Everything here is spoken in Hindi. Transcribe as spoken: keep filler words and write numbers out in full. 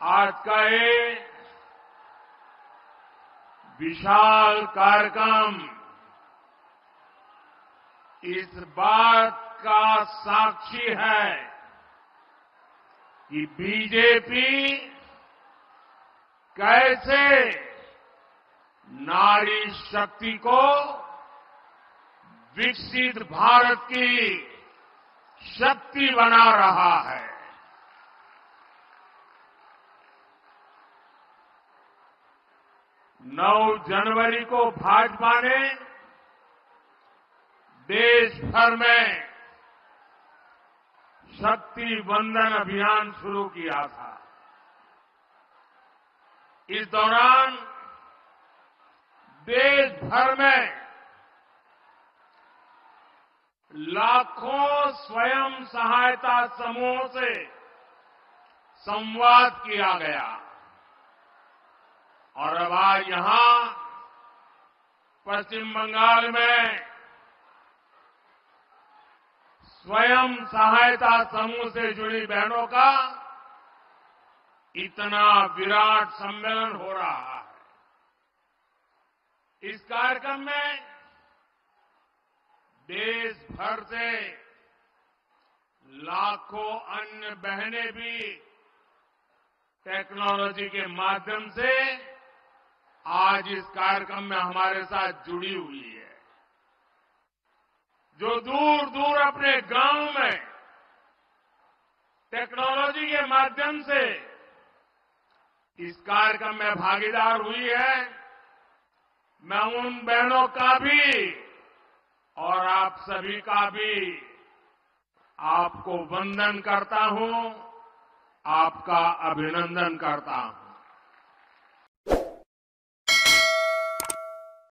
आज का ये विशाल कार्यक्रम इस बात का साक्षी है कि बीजेपी कैसे नारी शक्ति को विकसित भारत की शक्ति बना रहा है। नौ जनवरी को भाजपा ने देश भर में शक्ति वंदन अभियान शुरू किया था। इस दौरान देश भर में लाखों स्वयं सहायता समूहों से संवाद किया गया और अब आज यहां पश्चिम बंगाल में स्वयं सहायता समूह से जुड़ी बहनों का इतना विराट सम्मेलन हो रहा है। इस कार्यक्रम में देश भर से लाखों अन्य बहनें भी टेक्नोलॉजी के माध्यम से आज इस कार्यक्रम में हमारे साथ जुड़ी हुई है। जो दूर दूर अपने गांव में टेक्नोलॉजी के माध्यम से इस कार्यक्रम में भागीदार हुई है, मैं उन बहनों का भी और आप सभी का भी आपको वंदन करता हूं, आपका अभिनंदन करता हूं।